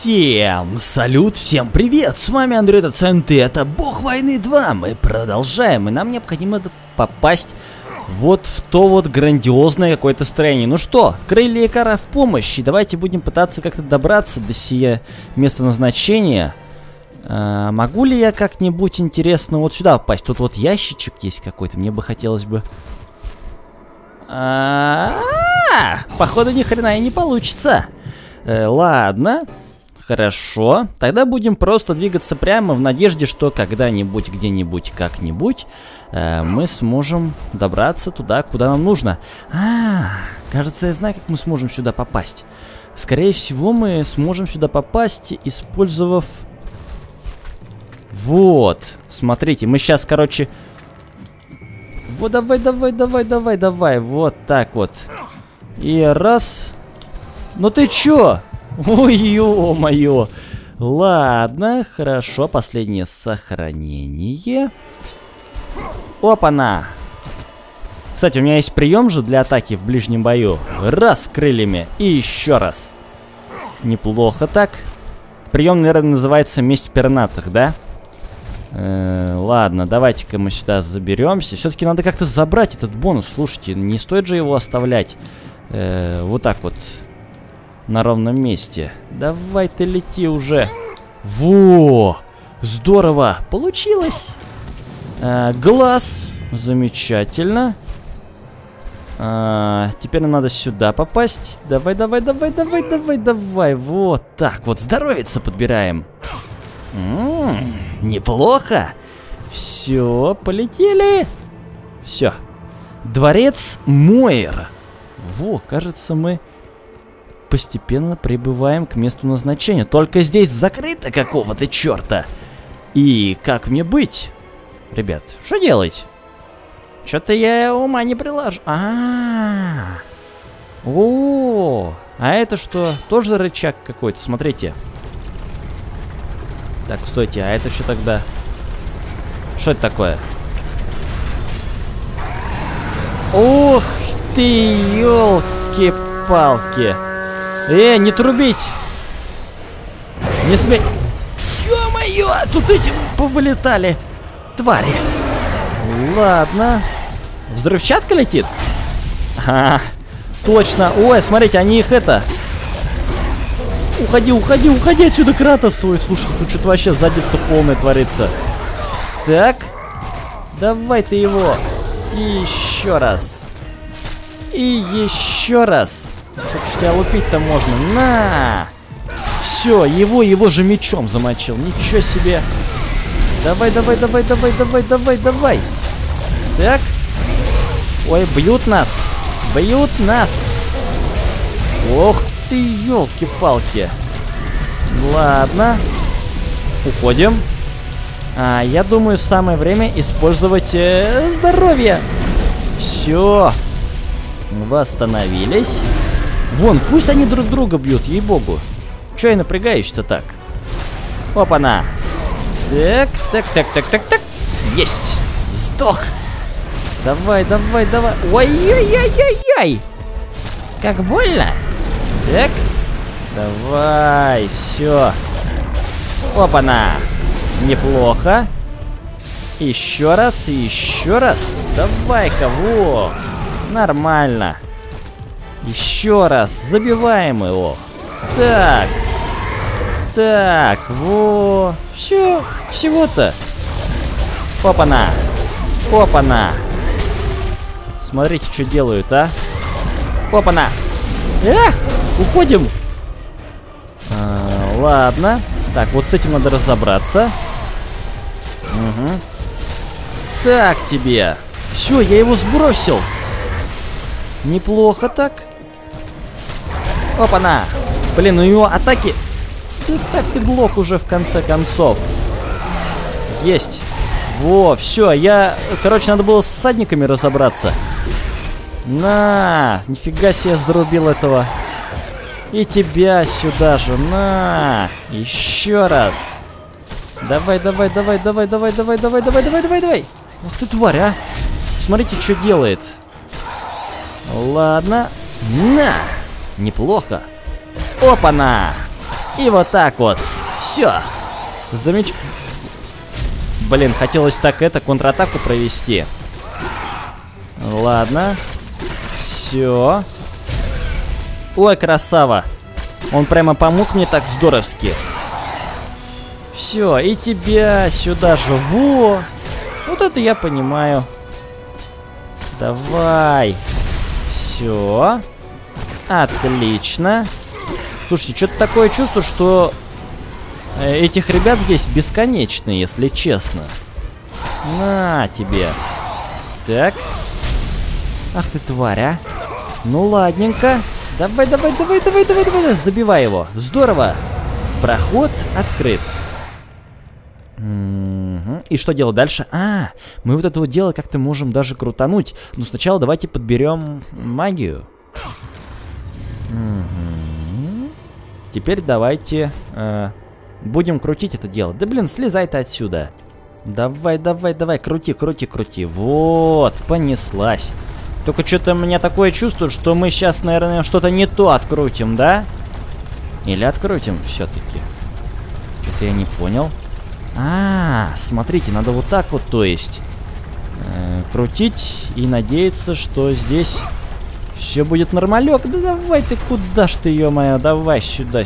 Всем салют, всем привет, с вами Андрей Доцент, и это Бог Войны 2. Мы продолжаем, и нам необходимо попасть вот в то вот грандиозное какое-то строение. Ну что, крылья Икара в помощь, и давайте будем пытаться как-то добраться до сие места назначения. Могу ли я как-нибудь интересно вот сюда попасть? Тут вот ящичек есть какой-то, мне бы хотелось бы... Походу ни хрена и не получится. Ладно, хорошо. Тогда будем просто двигаться прямо в надежде, что когда-нибудь, где-нибудь, как-нибудь мы сможем добраться туда, куда нам нужно. Кажется, я знаю, как мы сможем сюда попасть. Скорее всего, мы сможем сюда попасть, использовав... Вот, смотрите, мы сейчас, короче... Вот, давай, вот так вот. И раз... Ну ты чё? Ой, ё-моё. Ладно, хорошо, последнее сохранение. Опа-на. Кстати, у меня есть прием же для атаки в ближнем бою. Раз крыльями и еще раз. Неплохо так. Прием, наверное, называется месть пернатых, да? Ладно, давайте-ка мы сюда заберемся. Все-таки надо как-то забрать этот бонус. Слушайте, не стоит же его оставлять вот так вот на ровном месте. Давай ты лети уже. Во! Здорово! Получилось! Глаз! Замечательно. Теперь нам надо сюда попасть. Давай. Вот так вот. Здоровится подбираем. Неплохо. Все, полетели. Все. Дворец Моэр. Во, кажется, мы постепенно прибываем к месту назначения. Только здесь закрыто какого-то черта. И как мне быть? Ребят, что делать? Что-то я ума не приложу. О, а это что? Тоже рычаг какой-то, смотрите. Так, стойте, а это что тогда? Что это такое? Ух ты, елки-палки. Не трубить! Не смей! Ё-моё, тут эти повылетали твари. Ладно. Взрывчатка летит? Точно. Ой, смотрите, они их это... Уходи отсюда, Кратос. Ой, слушай, тут что-то вообще задница полная творится. Так. Давай ты его. И еще раз. И еще раз. Слушай, тебя лупить-то можно. На! Все, его же мечом замочил. Ничего себе. Давай. Так. Ой, бьют нас. Ох ты, елки-палки. Ладно. Уходим. Я думаю, самое время использовать здоровье. Все. Восстановились. Вон, пусть они друг друга бьют, ей-богу. Че я напрягаюсь-то так? Опа-на. Так. Есть. Сдох. Давай. Ой-ой-ой-ой-ой. Как больно. Так. Давай, все. Опа-на. Неплохо. Еще раз. Давай-ка, во. Нормально. Еще раз. Забиваем его. Так, во. Все. Всего-то. Опа-на. Смотрите, что делают, а. Опа-на. Уходим. Ладно. Так, вот с этим надо разобраться. Угу. Так тебе. Все, я его сбросил. Неплохо так. Опа-на. Блин, у него атаки... Да ставь ты блок уже в конце концов. Есть. Во, все, короче, надо было с всадниками разобраться. На, нифига себе зарубил этого. И тебя сюда же, на. Еще раз. Давай. Ух ты, тварь, а. Смотрите, что делает. Ладно. На. Неплохо. Опа-на. И вот так вот. Все. Блин, хотелось так контратаку провести. Ладно. Все. Ой, красава. Он прямо помог мне так здоровски. Все, и тебя сюда же. Во! Вот это я понимаю. Давай. Все. Отлично. Слушайте, что-то такое чувство, что этих ребят здесь бесконечно, если честно. На тебе. Так. Ах ты тварь, а. Ну ладненько. Давай. Забивай его. Здорово. Проход открыт. И что делать дальше? Мы вот это вот дело как-то можем даже крутануть. Но сначала давайте подберем магию. Теперь давайте будем крутить это дело. Да блин, слезай ты отсюда. Давай, крути. Вот, понеслась. Только что-то у меня такое чувство, что мы сейчас, наверное, что-то не то открутим, да? Или открутим все-таки? Что-то я не понял. Смотрите, надо вот так вот, то есть крутить и надеяться, что здесь все будет нормалек. Да давай ты, куда ж ты, ё-моё, давай сюда.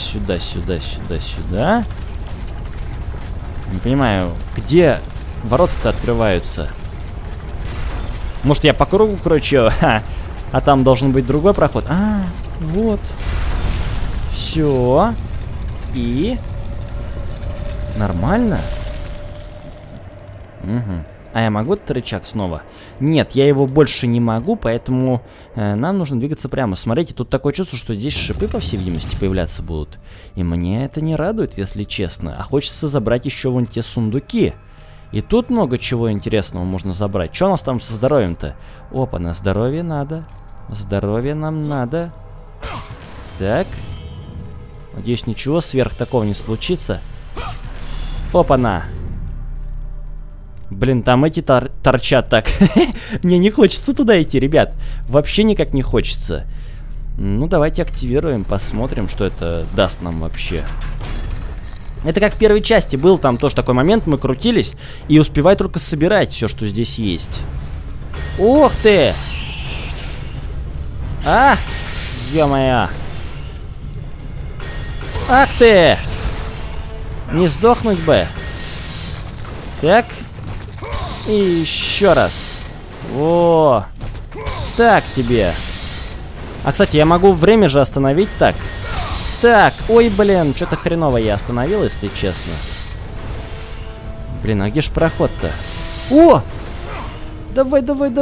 Не понимаю, где ворота-то открываются? Может, я по кругу кручу? А там должен быть другой проход. Вот. Все. И... Нормально? А я могу этот рычаг снова? Нет, я его больше не могу, поэтому нам нужно двигаться прямо. Смотрите, тут такое чувство, что здесь шипы, по всей видимости, появляться будут. И мне это не радует, если честно. А хочется забрать еще вон те сундуки. И тут много чего интересного можно забрать. Что у нас там со здоровьем-то? Опа, на здоровье надо. Здоровье нам надо. Так. Надеюсь, ничего сверх такого не случится. Опа-на. Блин, там эти торчат так. Мне не хочется туда идти, ребят. Вообще никак не хочется. Ну, давайте активируем, посмотрим, что это даст нам вообще. Это как в первой части был, там тоже такой момент, мы крутились и успевай только собирать все, что здесь есть. Ух ты! Ё-моё! Ах ты! Не сдохнуть бы. Так. И еще раз. О! Так тебе. А, кстати, я могу время же остановить так. Так, ой, блин, что-то хреново я остановил, если честно. Блин, а где ж проход-то? О! Давай.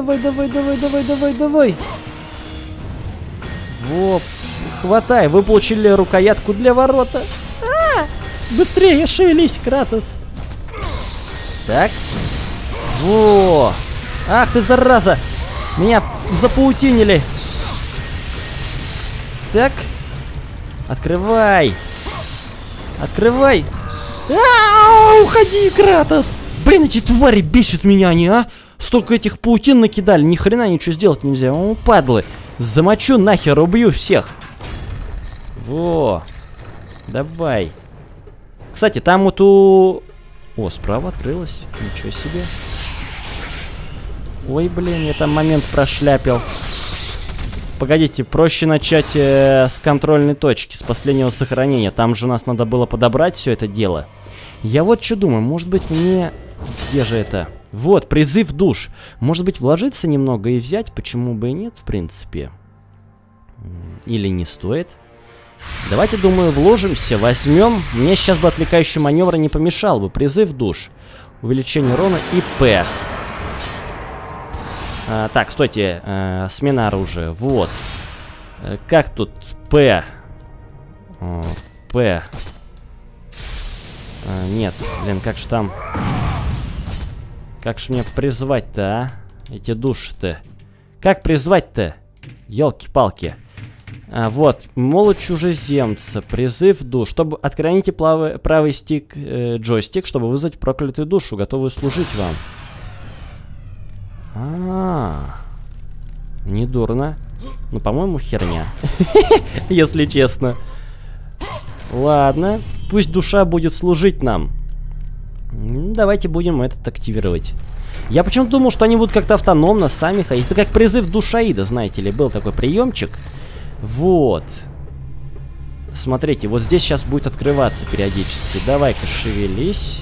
Во, хватай, вы получили рукоятку для ворота. Быстрее шевелись, Кратос. Так. Во! Ах ты, зараза! Меня запаутинили. Так. Открывай. Уходи, Кратос. Блин, эти твари бесят меня, они, а? Столько этих паутин накидали, ни хрена ничего сделать нельзя. О, падлы. Замочу нахер, убью всех. Во. Давай. Кстати, там вот у... О, справа открылось. Ничего себе. Ой, блин, я там момент прошляпил. Погодите, проще начать с контрольной точки, с последнего сохранения. Там же у нас надо было подобрать все это дело. Я вот что думаю, может быть мне... Где же это? Вот, призыв душ. Может быть, вложиться немного и взять? Почему бы и нет, в принципе? Или не стоит? Давайте, думаю, вложимся, возьмем. Мне сейчас бы отвлекающий маневр не помешал бы. Призыв душ. Увеличение урона и П. Так, стойте. Смена оружия. Вот. Как тут П? П. Нет, блин, как же там... Как же мне призвать-то, а? Эти души-то. Как призвать-то? Ёлки-палки. Вот, молот чужеземца, призыв душ. Чтобы отклоните правый стик, джойстик, чтобы вызвать проклятую душу, готовую служить вам. Недурно. Ну, по-моему, херня. Если честно. Ладно, пусть душа будет служить нам. Давайте будем этот активировать. Я почему-то думал, что они будут как-то автономно сами ходить. Это как призыв душаида, знаете ли, был такой приемчик. Вот. Смотрите, вот здесь сейчас будет открываться периодически. Давай-ка шевелись.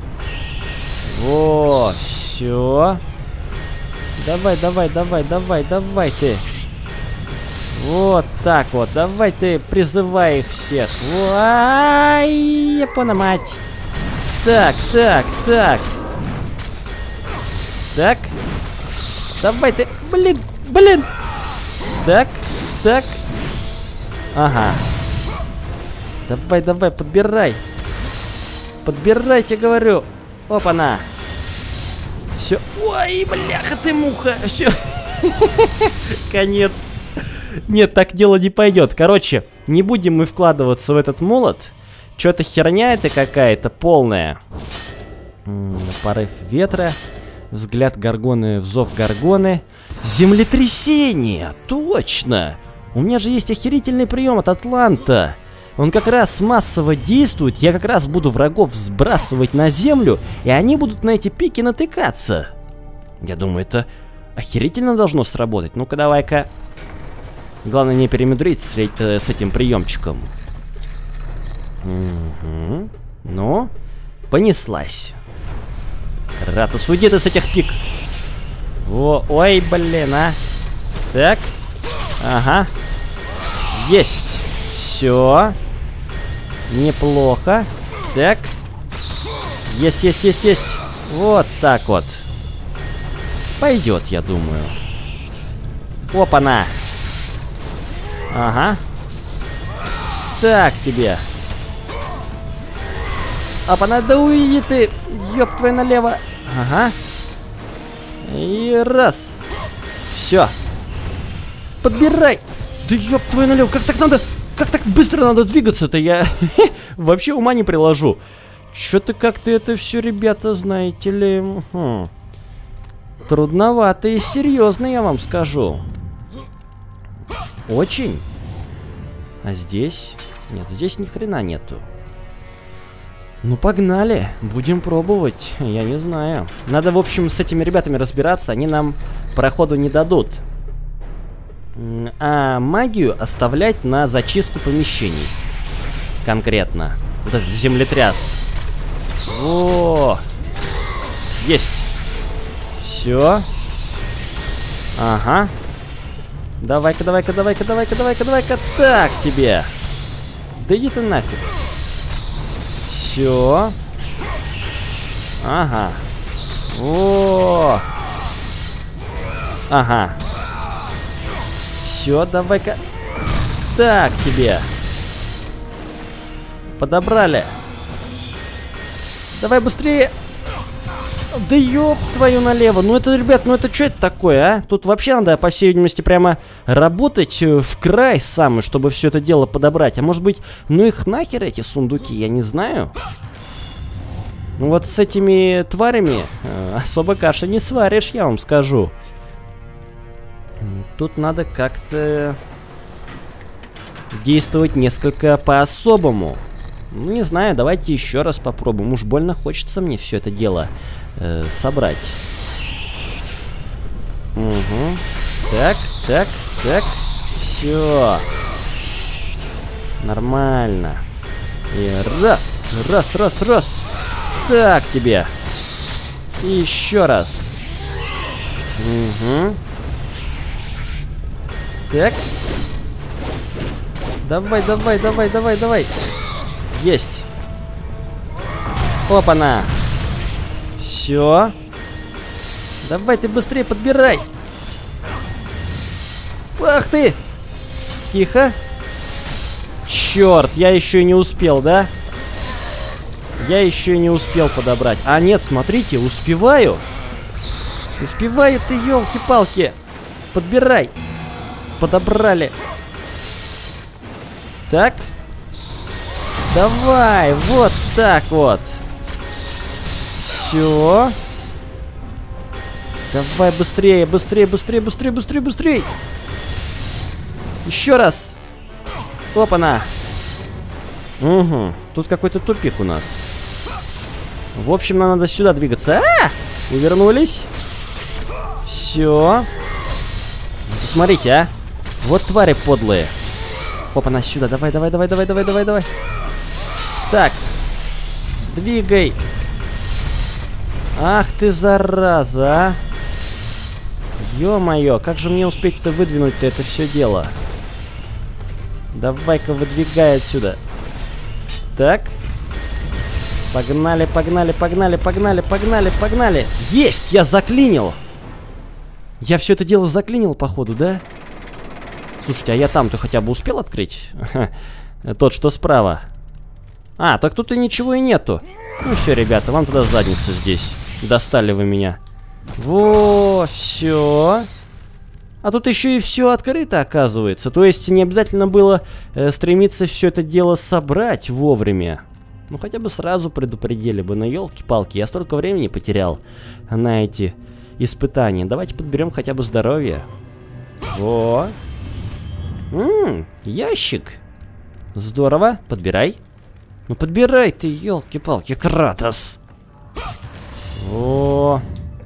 Во, все. Давай, давай, давай, давай, давай ты. Вот так вот. Давай ты призывай их всех. Ай, япона мать. Так, так, так. Так. Давай ты. Блин, блин. Так, так. Ага. Давай, давай, подбирай. Подбирайте, говорю. Опа-на. Все. Ой, бляха ты муха. Все. Конец. Нет, так дело не пойдет. Короче, не будем мы вкладываться в этот молот. Что-то херня это какая-то полная. Порыв ветра. Взгляд Горгоны, взов Горгоны. Землетрясение! Точно! У меня же есть охерительный прием от Атланта. Он как раз массово действует. Я как раз буду врагов сбрасывать на землю, и они будут на эти пики натыкаться. Я думаю, это охерительно должно сработать. Ну-ка, давай-ка. Главное не перемудрить с этим приемчиком. Угу. Ну, понеслась. Ратус, уйди ты с этих пик. Ой, блин, а. Так. Ага. Есть. Все. Неплохо. Так. Есть, есть, есть, есть. Вот так вот. Пойдет, я думаю. Опа-на. Ага. Так тебе. Опа-на, да уйди ты. Ёб твою налево. Ага. И раз. Все. Подбирай. Да ёб твою налево. Как так надо? Как так быстро надо двигаться-то? Я вообще ума не приложу. Что-то как-то это все, ребята, знаете ли, трудновато и серьезно, я вам скажу. Очень. А здесь? Нет, здесь ни хрена нету. Ну, погнали. Будем пробовать. Я не знаю. Надо, в общем, с этими ребятами разбираться. Они нам проходу не дадут. А магию оставлять на зачистку помещений. Конкретно. Вот этот землетряс. О! Есть. Все. Ага. Давай-ка, давай-ка, давай-ка, давай-ка, давай-ка, давай-ка. Так тебе. Да иди ты нафиг. Все. Ага. О! Ага. Все, давай-ка. Так тебе. Подобрали. Давай быстрее. Да ёб твою налево. Ну это, ребят, ну это что это такое, а? Тут вообще надо, по всей видимости, прямо работать в край самый, чтобы все это дело подобрать. А может быть, ну их нахер эти сундуки, я не знаю. Ну вот с этими тварями особо каши не сваришь, я вам скажу. Тут надо как-то действовать несколько по-особому. Ну, не знаю, давайте еще раз попробуем. Уж больно хочется мне все это дело собрать. Угу. Так, так, так. Все. Нормально. И раз, раз, раз, раз. Так тебе. И еще раз. Угу. Так. Давай, давай, давай, давай, давай. Есть. Опа-на. Все. Давай ты быстрее подбирай. Ах ты. Тихо. Черт, я еще и не успел, да? Я еще и не успел подобрать. А нет, смотрите, успеваю. Успеваю ты, елки-палки. Подбирай. Подобрали. Так. Давай, вот так вот. Все. Давай быстрее, быстрее, быстрее, быстрее, быстрее, быстрее. Еще раз. Опа-на. Угу, тут какой-то тупик у нас. В общем, нам надо сюда двигаться. Увернулись. Все. Смотрите, а. Вот твари подлые. Опа, нас сюда. Давай. Так. Двигай. Ах ты, зараза, а. Ё-моё, как же мне успеть-то выдвинуть-то это все дело? Давай-ка выдвигай отсюда. Так. Погнали. Есть! Я заклинил! Я все это дело заклинил, походу, да? Слушайте, а я там-то хотя бы успел открыть? Тот, что справа. А, так тут и ничего и нету. Ну все, ребята, вам туда задница здесь. Достали вы меня. Во, все. А тут еще и все открыто, оказывается. То есть не обязательно было стремиться все это дело собрать вовремя. Ну хотя бы сразу предупредили бы. Но елки-палки, я столько времени потерял на эти испытания. Давайте подберем хотя бы здоровье. Во. Ящик. Здорово, подбирай. Ну подбирай ты, елки-палки, Кратос. О,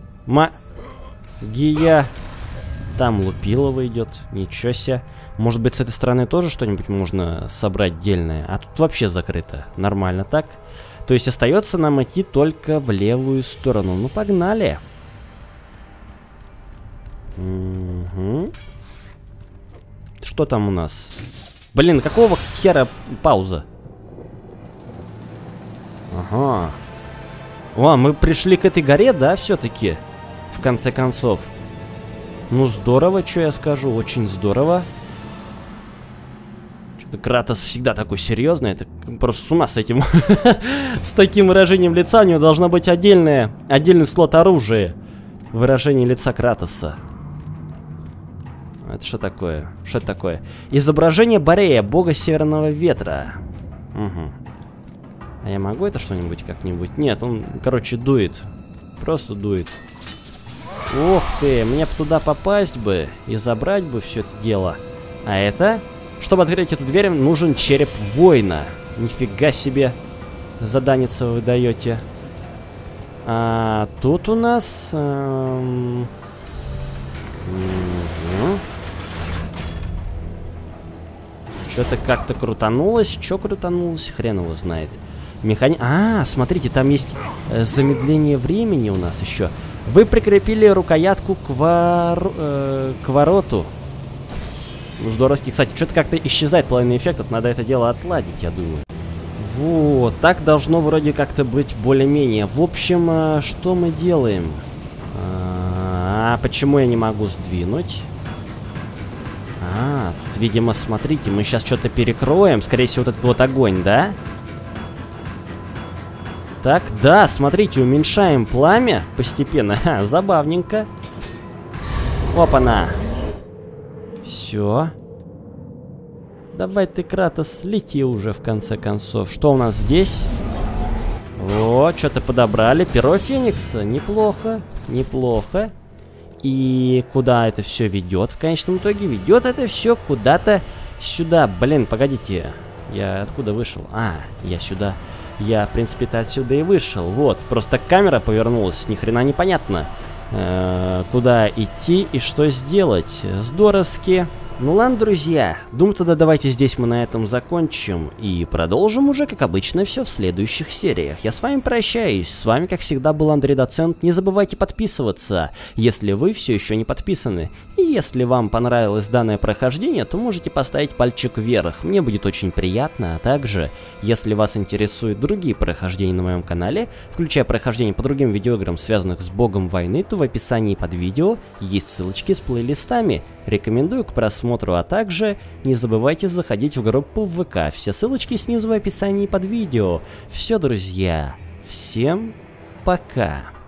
магия. Там Лупилова идет, ничего себе. Может быть, с этой стороны тоже что-нибудь можно собрать дельное. А тут вообще закрыто. Нормально так. То есть остается нам идти только в левую сторону. Ну, погнали. Угу. Что там у нас? Блин, какого хера пауза? Ага. О, мы пришли к этой горе, да, все-таки? В конце концов. Ну, здорово, что я скажу. Очень здорово. Что-то Кратос всегда такой серьезный. Это просто с ума с этим. С таким выражением лица у него должно быть отдельный слот оружия. Выражение лица Кратоса. Это что такое? Что это такое? Изображение Борея, бога северного ветра. Угу. А я могу это что-нибудь как-нибудь? Нет, он, короче, дует. Просто дует. Ух ты, мне бы туда попасть бы и забрать бы все это дело. А это? Чтобы открыть эту дверь, нужен череп воина. Нифига себе заданица вы даете. А тут у нас... Что-то как-то крутанулось. Что крутанулось? Хрен его знает. А, смотрите, там есть замедление времени у нас еще. Вы прикрепили рукоятку к вороту. Ну, здоровски. Кстати, что-то как-то исчезает половина эффектов. Надо это дело отладить, я думаю. Вот, так должно вроде как-то быть более-менее. В общем, что мы делаем? Почему я не могу сдвинуть? Тут, видимо, смотрите, мы сейчас что-то перекроем. Скорее всего, вот этот вот огонь, да? Так, да, смотрите, уменьшаем пламя постепенно. Ха, забавненько. Опа-на. Все. Давай ты, Кратос, лети уже в конце концов. Что у нас здесь? О, что-то подобрали. Перо Феникса. Неплохо, неплохо. И куда это все ведет в конечном итоге? Ведет это все куда-то сюда. Блин, погодите. Я откуда вышел? Я сюда. Я, в принципе-то, отсюда и вышел. Вот, просто камера повернулась. Ни хрена непонятно, куда идти и что сделать. Здоровски. Ну ладно, друзья, думаю, тогда давайте здесь мы на этом закончим и продолжим уже, как обычно, все в следующих сериях. Я с вами прощаюсь, с вами, как всегда, был Андрей Доцент. Не забывайте подписываться, если вы все еще не подписаны. И если вам понравилось данное прохождение, то можете поставить пальчик вверх, мне будет очень приятно. А также, если вас интересуют другие прохождения на моем канале, включая прохождение по другим видеоиграм, связанных с богом войны, то в описании под видео есть ссылочки с плейлистами. Рекомендую к просмотру, а также не забывайте заходить в группу в ВК. Все ссылочки снизу в описании под видео. Все, друзья, всем пока.